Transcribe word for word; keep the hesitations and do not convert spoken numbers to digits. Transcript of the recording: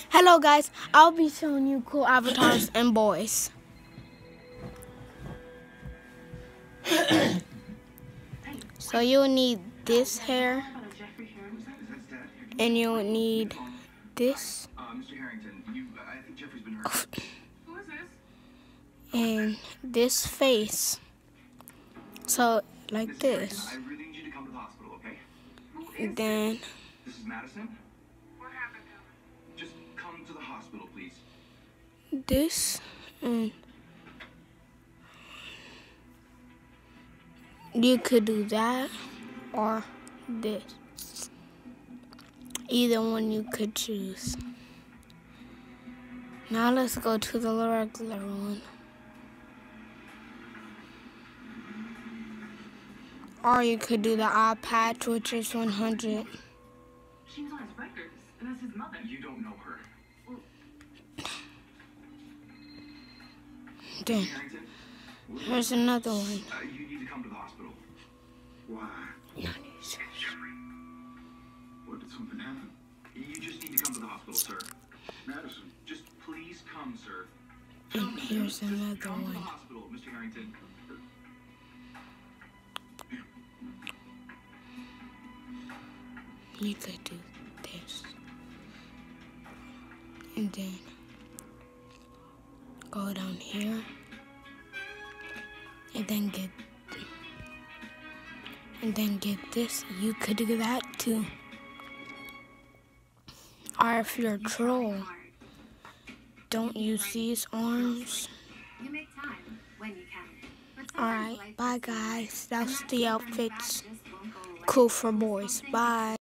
Hello guys, I'll be showing you cool avatars and boys. So you'll need this hair, and you'll need this, and this face. So like this. And then This is Madison. What happened to him? Just come to the hospital, please. This, and you could do that or this. Either one you could choose. Now let's go to the regular one. Or you could do the eye patch, which is one hundred. She was on his records, and that's his mother. You don't know her. Then here's another one. Uh, you need to come to the hospital. Why? Jeffrey. What, did something happen? You just need to come to the hospital, sir. Madison, just please come, sir. And here's Just another come to the one. hospital, Mister Harrington. You could do this. And then go down here. And then get and then get this. You could do that too. Or if you're a troll, don't use these arms. You make time when you can. Alright, bye guys. That's the outfits. Cool for boys. Bye.